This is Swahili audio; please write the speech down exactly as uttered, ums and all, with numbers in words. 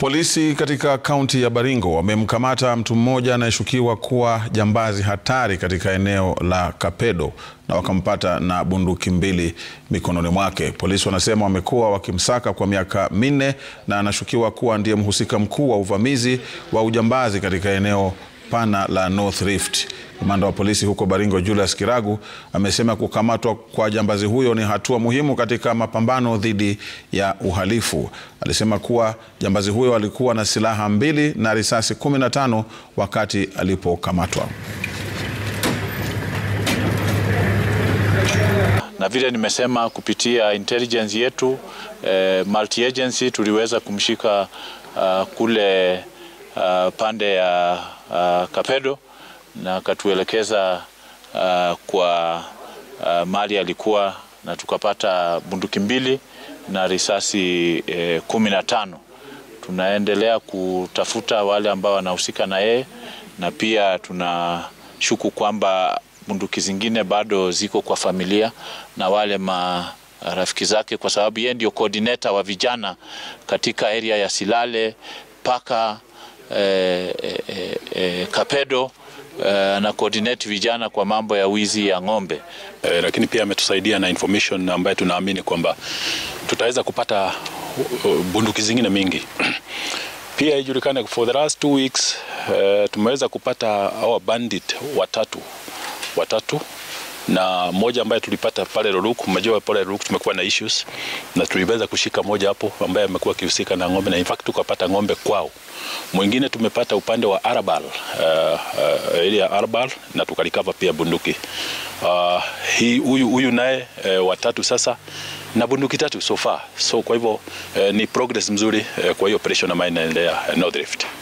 Polisi katika kaunti ya Baringo wamemkamata mtu mmoja anayeshukiwa kuwa jambazi hatari katika eneo la Kapedo na wakampata na bunduki mbili mikononi mwake. Polisi wanasema wamekuwa wakimsaka kwa miaka minne na anashukiwa kuwa ndiye mhusika mkuu wa uvamizi wa ujambazi katika eneo pana la North Rift. Kamanda wa polisi huko Baringo Julius Kiragu amesema kukamatwa kwa jambazi huyo ni hatua muhimu katika mapambano dhidi ya uhalifu. Alisema kuwa jambazi huyo alikuwa na silaha mbili na risasi kumi na tano wakati alipokamatwa. Na vile nimesema, kupitia intelligence yetu eh, multi agency tuliweza kumshika uh, kule uh, pande ya uh, Kapedo na katuelekeza uh, kwa uh, mali alikuwa, na tukapata bunduki mbili na risasi eh, kumi na tano. Tunaendelea kutafuta wale ambao wanahusika na yeye, na pia tunashuku kwamba bunduki zingine bado ziko kwa familia na wale marafiki zake, kwa sababu yeye ndio coordinator wa vijana katika area ya Silale paka eh, eh, eh, Kapedo. Uh, na coordinate vijana kwa mambo ya wizi ya ng'ombe. Eh, lakini pia ametusaidia na information ambayo tunaamini kwamba tutaweza kupata bunduki zingine mingi. Pia ijulikane for the last two weeks uh, tumeweza kupata our bandit watatu watatu na moja ambaye tulipata pale Loruk. Mjua pale Loruk tumekuwa na issues na tuliweza kushika moja hapo ambaye amekuwa akihusika na ng'ombe, na in fact tukapata ng'ombe kwao. Mwingine tumepata upande wa Arbal, uh, uh, area Arbal, na tukalikava pia bunduki. Uh, hii huyu huyu naye uh, watatu sasa na bunduki tatu so far. So kwa hivyo uh, ni progress mzuri uh, kwa hiyo operation ambayo inaendelea uh, North Rift.